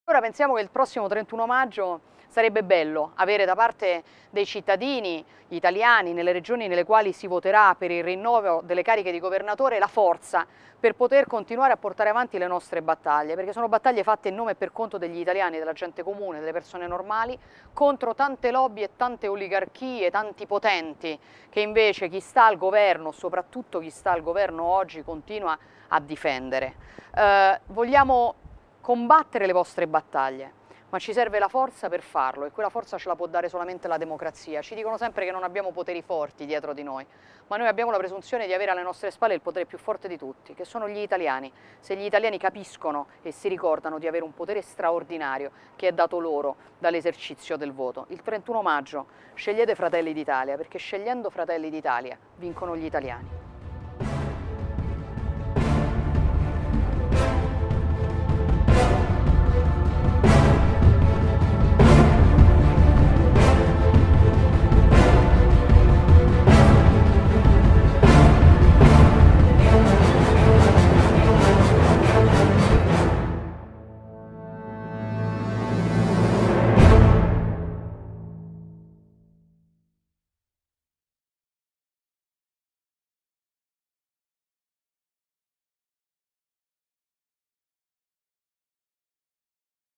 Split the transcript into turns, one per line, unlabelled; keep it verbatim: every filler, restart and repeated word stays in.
Ora pensiamo che il prossimo trentuno maggio sarebbe bello avere da parte dei cittadini italiani nelle regioni nelle quali si voterà per il rinnovo delle cariche di governatore la forza per poter continuare a portare avanti le nostre battaglie, perché sono battaglie fatte in nome e per conto degli italiani, della gente comune, delle persone normali, contro tante lobby e tante oligarchie, tanti potenti che invece chi sta al governo, soprattutto chi sta al governo oggi, continua a difendere. Eh, vogliamo combattere le vostre battaglie, ma ci serve la forza per farlo e quella forza ce la può dare solamente la democrazia. Ci dicono sempre che non abbiamo poteri forti dietro di noi, ma noi abbiamo la presunzione di avere alle nostre spalle il potere più forte di tutti, che sono gli italiani. Se gli italiani capiscono e si ricordano di avere un potere straordinario che è dato loro dall'esercizio del voto, il trentuno maggio scegliete Fratelli d'Italia, perché scegliendo Fratelli d'Italia vincono gli italiani.